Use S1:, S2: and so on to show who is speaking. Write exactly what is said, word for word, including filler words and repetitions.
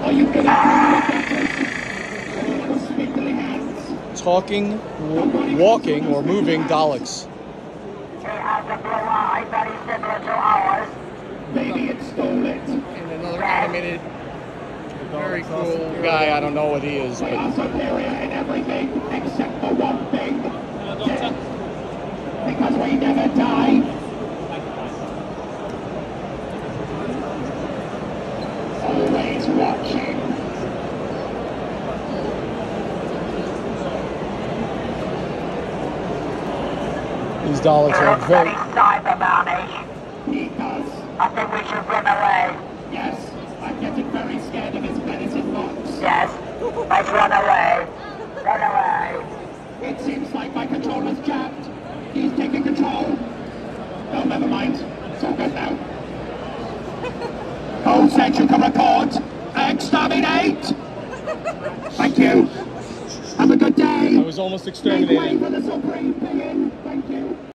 S1: Are you gonna speak to the hands?
S2: Talking, walking, or moving Daleks.
S3: He has a blue eye, very similar to ours.
S1: Maybe it stole it.
S2: And another animated, very cool guy. I don't know what he is,
S1: They are
S2: but
S1: superior in everything except for one thing. Death. Because we never die. Always watching.
S2: these Daleks
S3: He
S2: are
S3: looks very
S2: very.
S3: cybermanish.
S1: He does.
S3: I think we should run away.
S1: Yes, I'm getting very scared of his medicine box.
S3: Yes, let's run away. Run away.
S1: It seems like my controller's jammed. He's taking control. Oh, never mind. It's all good now. Who said you can record? Exterminate! Thank you. Have a good day.
S2: I was almost
S1: Make way
S2: exterminated.
S1: for the Supreme Being. Thank you.